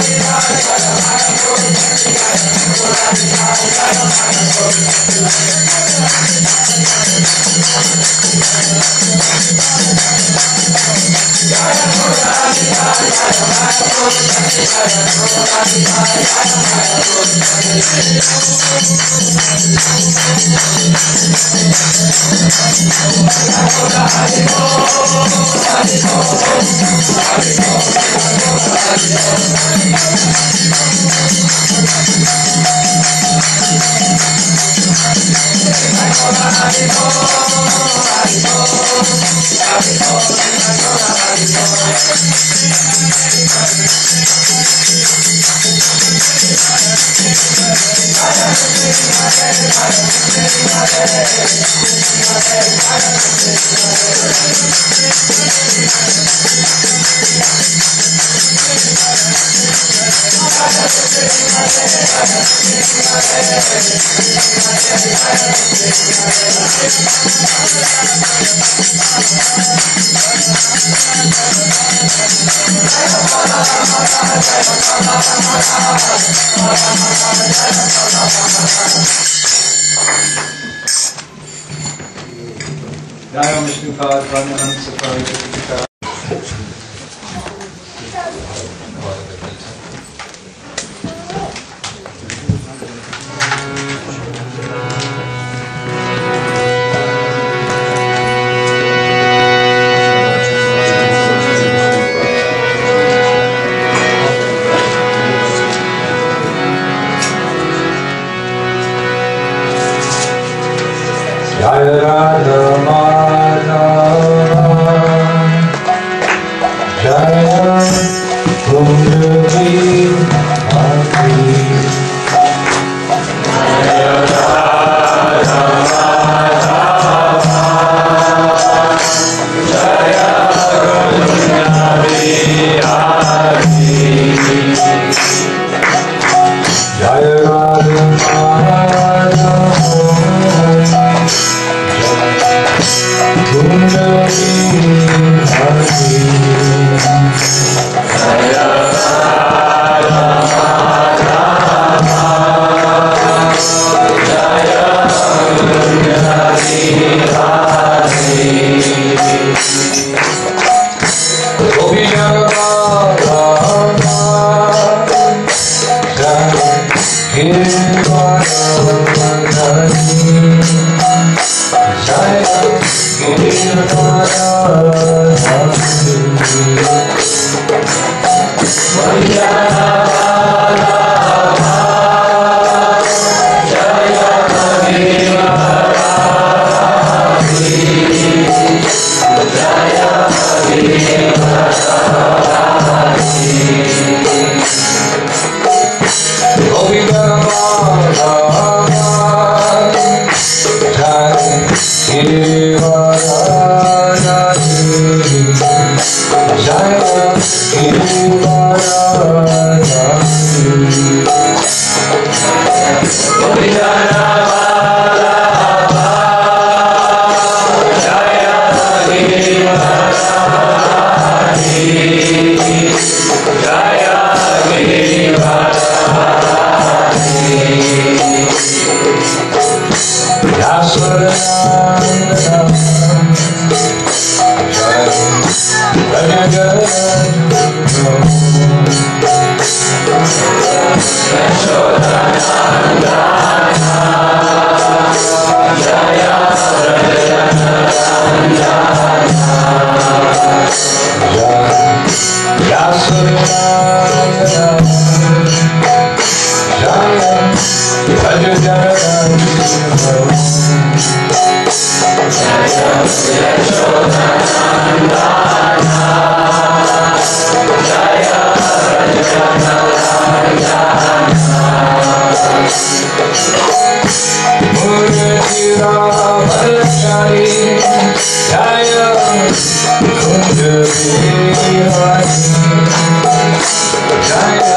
जय विष्णुपाद हंस परिवार Jaya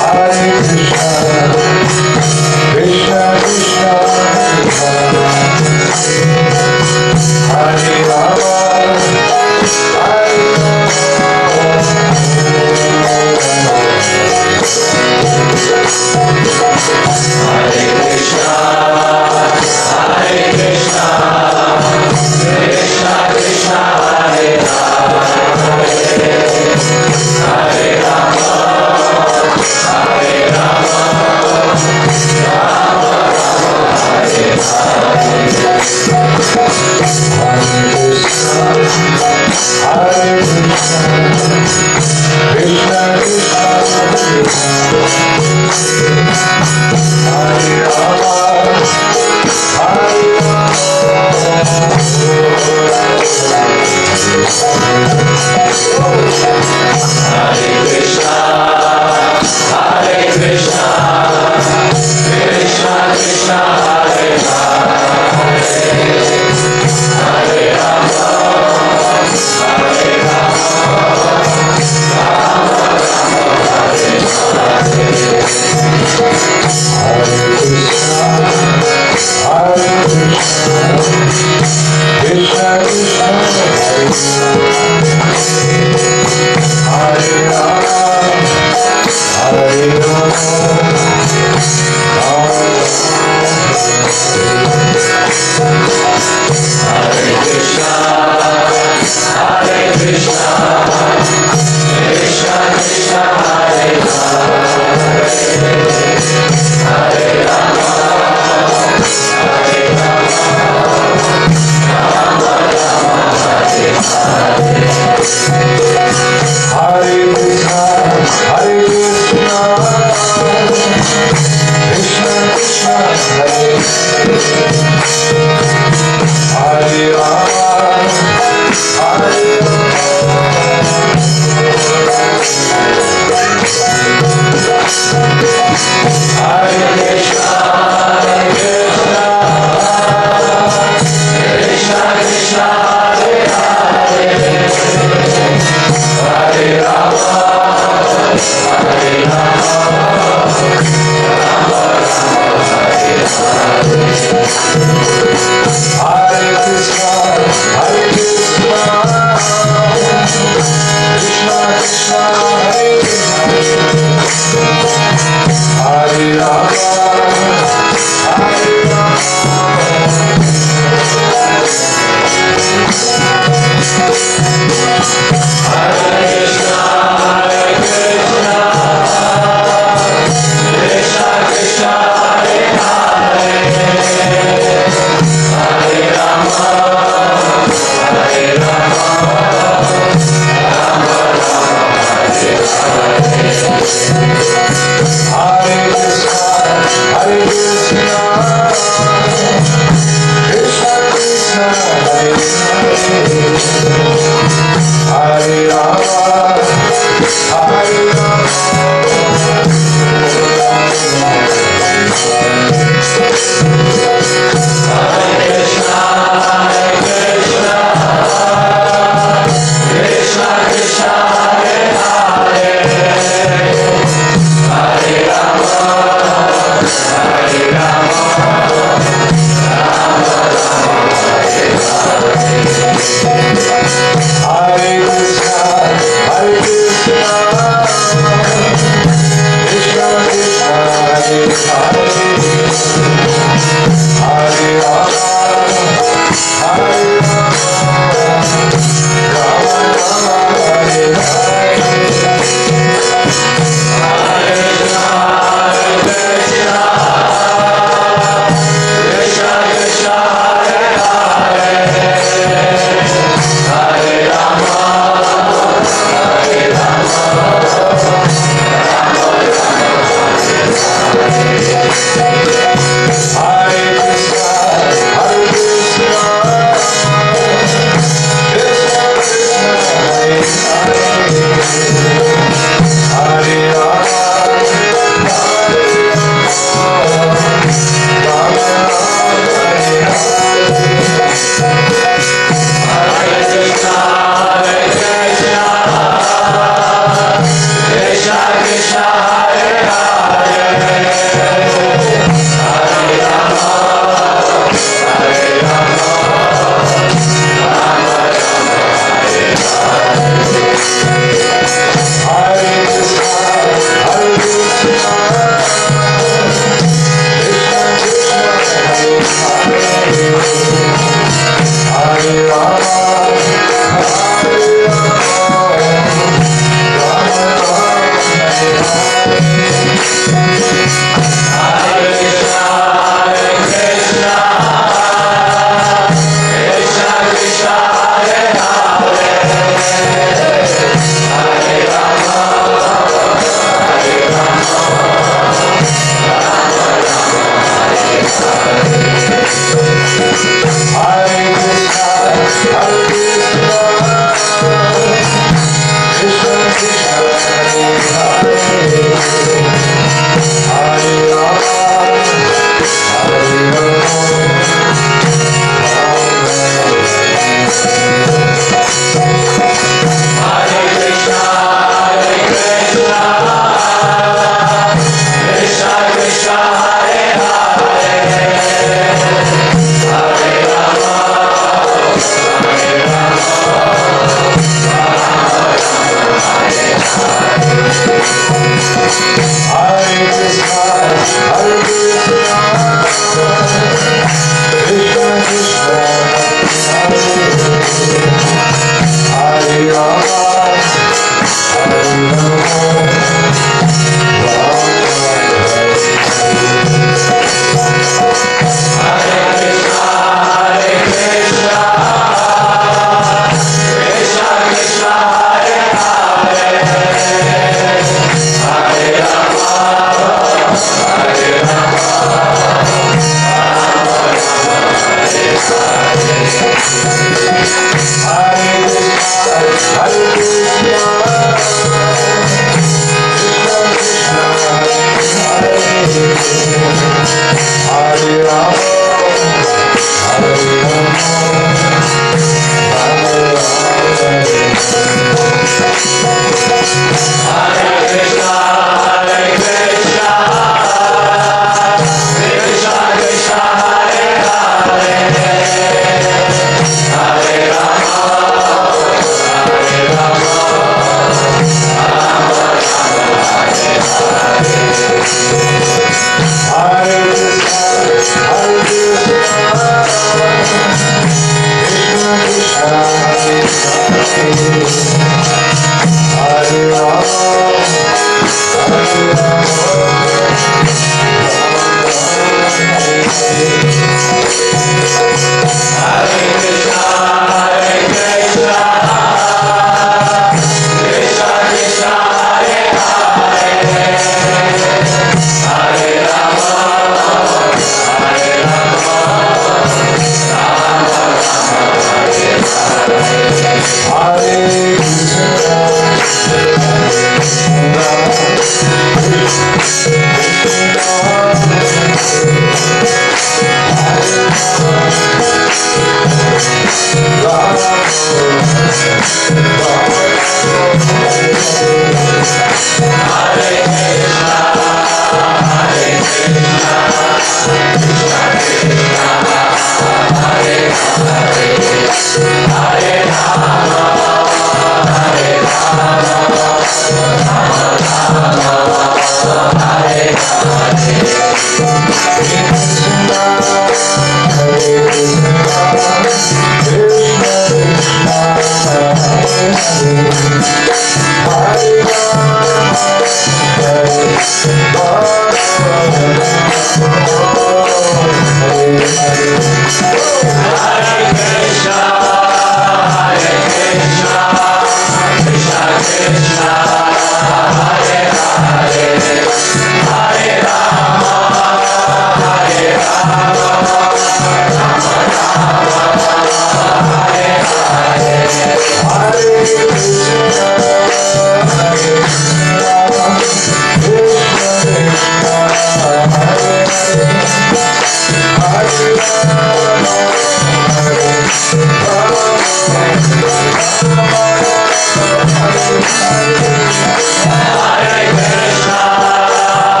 Hare Krishna,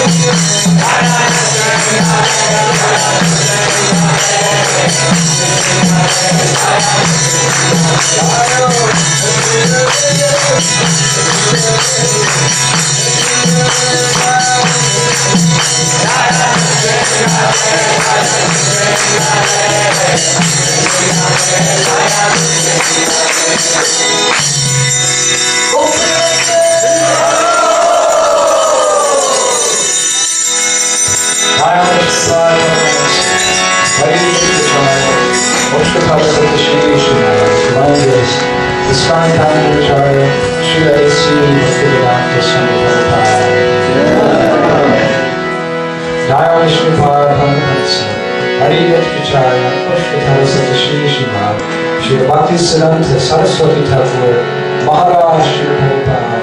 Siddhanta Saraswati Thakur Maharaj Shri Prabhupada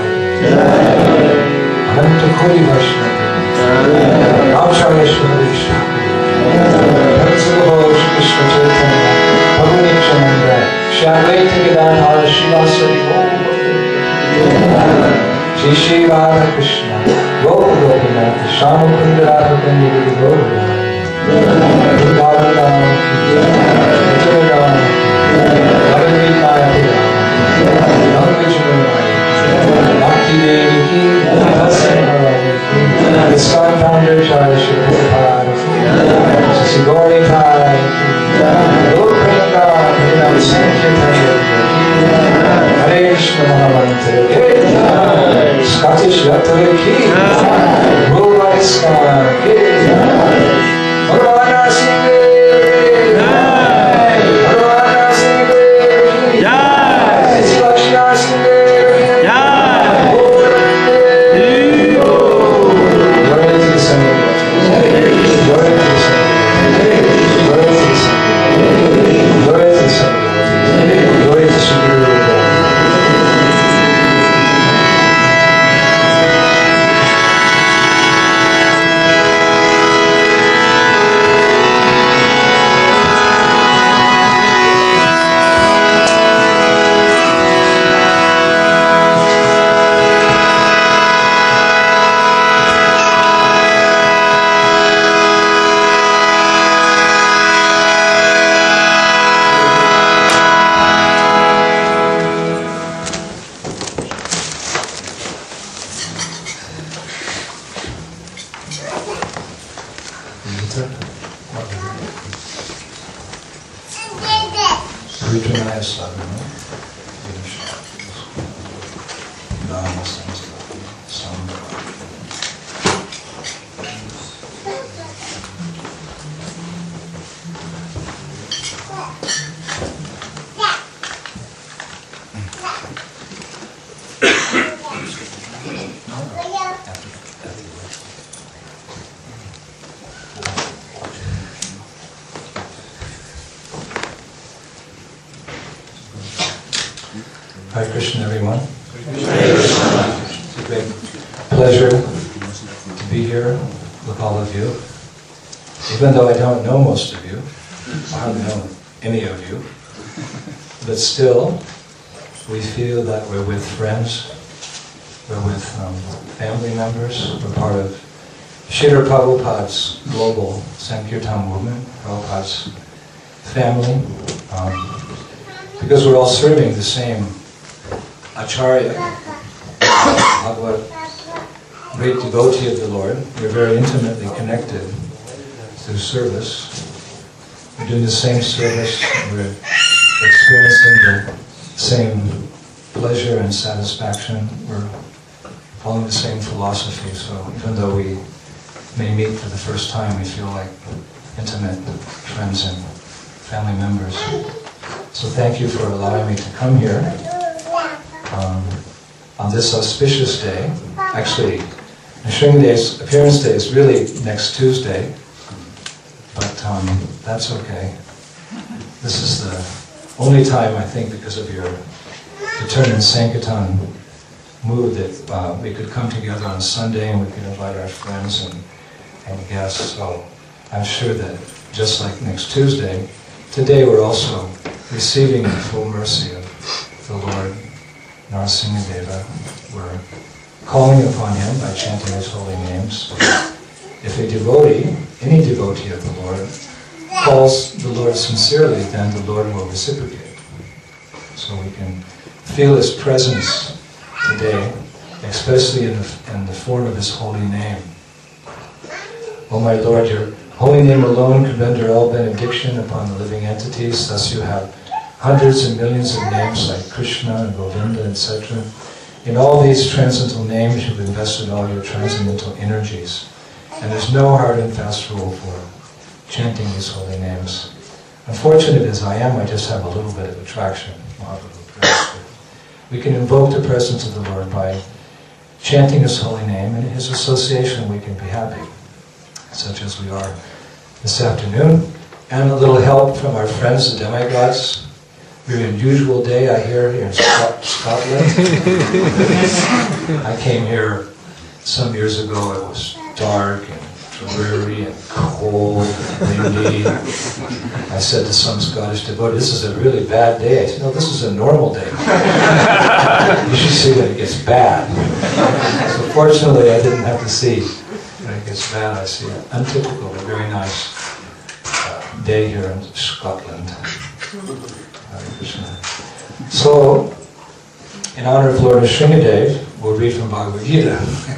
Ananta Koli Vaishnava Ramacharya Shri Thakur Shri Krishna Chaitanya Prabhu Nityananda Shri Advaita Gadadhara Srivasadi Shri Shri Radha Krishna Gopa Gopinath Shama Kunda Radha Kunda Gopa Vrindavan Iskon founder Charles Shri Prabhupada, Sri Gauri Pai, Lord Pringa, Sankirtan, Hare Krishna Mahamantra, Scottish Yatra Ki, Ruva Iskon Ki, Bhagavana Singh, Bhagavana Singh, Lakshya Singh, Hare Krishna, everyone. It's a great pleasure to be here with all of you. Even though I don't know most of you, I don't know any of you, but still, we feel that we're with friends, we're with family members, we're part of Srila Prabhupada's global Sankirtan movement, Prabhupada's family, because we're all serving the same Acharya, Bhagavad, great devotee of the Lord. We're very intimately connected through service. We're doing the same service, we're experiencing the same pleasure and satisfaction, we're following the same philosophy, so even though we may meet for the first time, we feel like intimate friends and family members. So thank you for allowing me to come here on this auspicious day. Actually, Nrsimha's appearance day is really next Tuesday, but that's okay. This is the only time, I think, because of your determined Sankirtan mood, that we could come together on Sunday and we could invite our friends and guests. So I'm sure that just like next Tuesday, today we're also receiving the full mercy of the Lord Narasimha Deva. We're calling upon him by chanting his holy names. a devotee, any devotee of the Lord, calls the Lord sincerely, then the Lord will reciprocate. So we can feel His presence today, especially in the form of His holy name. O my Lord, your holy name alone can render all benediction upon the living entities. Thus you have hundreds and millions of names like Krishna and Govinda, etc. In all these transcendental names you've invested all your transcendental energies. And there's no hard and fast rule for chanting these holy names. Unfortunate as I am, I just have a little bit of attraction. We can invoke the presence of the Lord by chanting His holy name, and in His association we can be happy, such as we are this afternoon. And a little help from our friends, the demigods. Very unusual day, I hear, here in Scotland. I came here some years ago. It was dark and dreary and cold and windy. I said to some Scottish devotee, "This is a really bad day." I said, "No, this is a normal day. You should see when it gets bad." So fortunately, I didn't have to see when it gets bad. I see an untypical but very nice day here in Scotland. So, in honor of Lord Nrsimhadev, we'll read from Bhagavad Gita.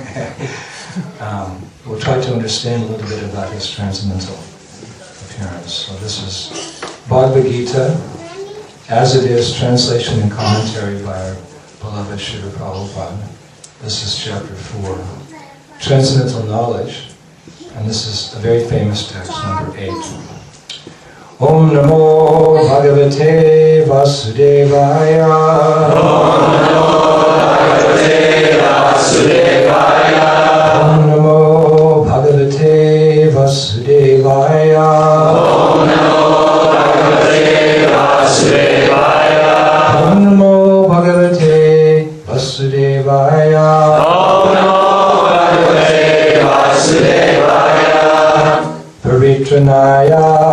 We'll try to understand a little bit about his transcendental appearance. So this is Bhagavad Gita, as it is, translation and commentary by our beloved Srila Prabhupada. This is chapter 4, Transcendental Knowledge, and this is a very famous text, number 8. Om Namo Bhagavate Vasudevaya. Om Namo Bhagavate Vasudevaya. Om Namo Bhagavate Vasudevaya. Om Namo Bhagavate Vasudevaya. Om Namo Bhagavate Vasudevaya. Om Namo Bhagavate Vasudevaya. Paritranaya.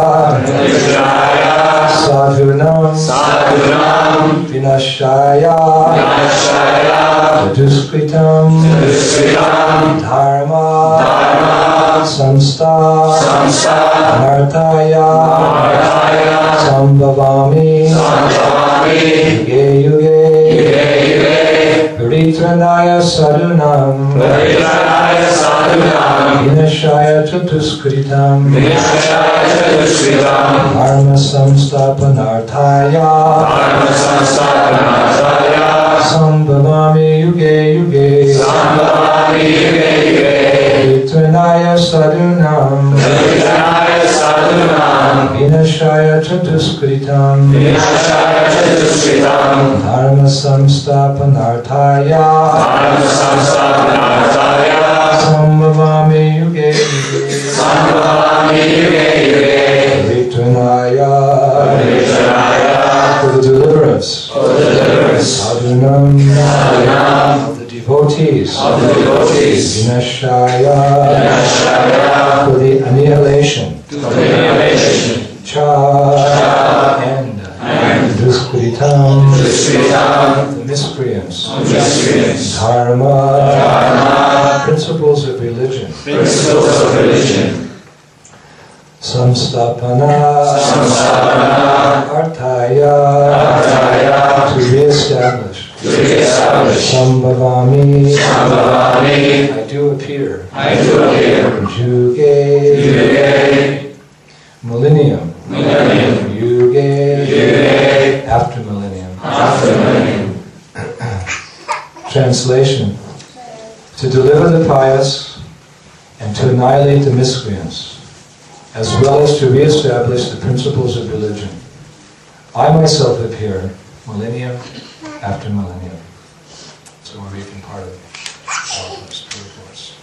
Sadhunam Vinashaya Chaduskritam Dharma Samsta Anarthaya Sambhavami Yuge Yuge Paritranaya Sadhunam Vinashaya Chaduskritam Dharma Samstapanarthaya Sambhavami Yuge Yuge Paritranaya Sadhunam Vinashaya Chaduskritam Dharma Samstapanarthaya Sambhavami Yuge Yuge for the deliverance Sadhunam of the devotees Vinashaya for the annihilation Cha and Duskritam the miscreants Dharma principles of religion Samstapana Arthaya to re-establish Sambhavami I do appear Yuge Millennium Yuge after millennium Translation: to deliver the pious and to annihilate the miscreants, as well as to re-establish the principles of religion. I myself appear millennium after millennium. So we're reading part of all of this course.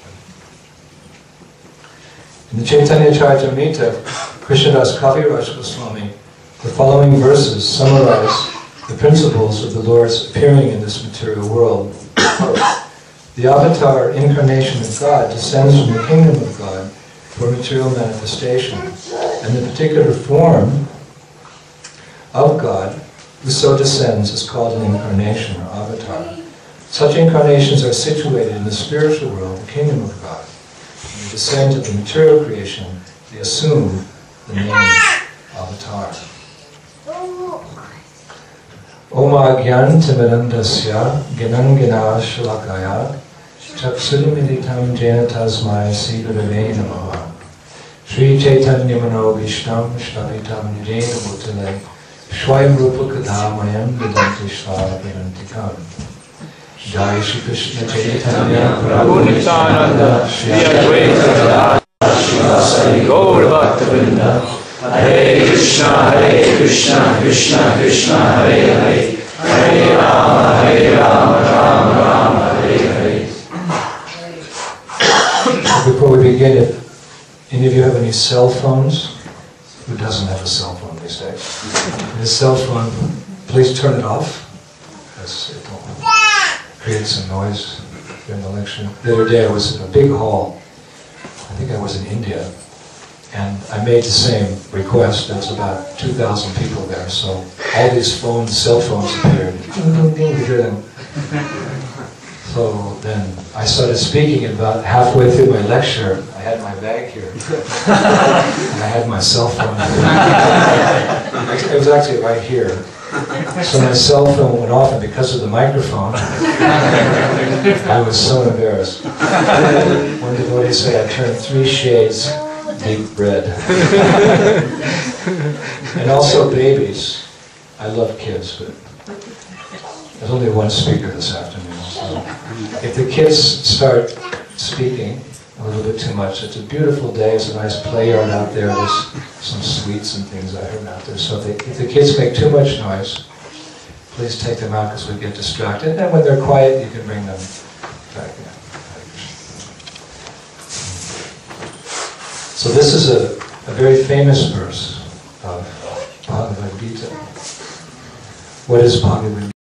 In the Chaitanya Charitamrita, Krishnadas Kaviraj Goswami, the following verses summarize the principles of the Lord's appearing in this material world. The avatar incarnation of God descends from the kingdom of God for material manifestation, and the particular form of God who so descends is called an incarnation or avatar. Such incarnations are situated in the spiritual world, the kingdom of God. When they descend to the material creation, they assume the name avatar. Oma Gyan Timidandasya Ginam Gina Shalakaya Chaksulimilitam Jena Tasmai Sigurave Namaha Sri Chaitanya Mano Vishnam Shnavitam Jena Bhutale Shwayam Rupa Kadhamayam Vidanti Shvara Vidantikam Jai Shri Krishna Chaitanya Prabhu Nityananda Shri Advaita Gadadhara Srivasadi Gaur Bhaktavrinda Hare Krishna, Krishna Krishna, Hare Hare, Hare Rama, Rama Rama, Hare Hare. Before we begin, if any of you have any cell phones, who doesn't have a cell phone these days? If a cell phone, please turn it off, because it will create some noise during the lecture. The other day I was in a big hall, I think I was in India, and I made the same request. There was about 2,000 people there, so all these phones, cell phones appeared. So then I started speaking, and about halfway through my lecture, I had my bag here, and I had my cell phone. It was actually right here. So my cell phone went off, and because of the microphone, I was so embarrassed. One devotee said I turned 3 shades deep red. And also babies. I love kids, but there's only one speaker this afternoon. So if the kids start speaking a little bit too much, it's a beautiful day, it's a nice play yard out there, there's some sweets and things I heard out there. So if the kids make too much noise, please take them out because we get distracted. And when they're quiet, you can bring them back in. So this is a very famous verse of Bhagavad Gita. What is Bhagavad Gita?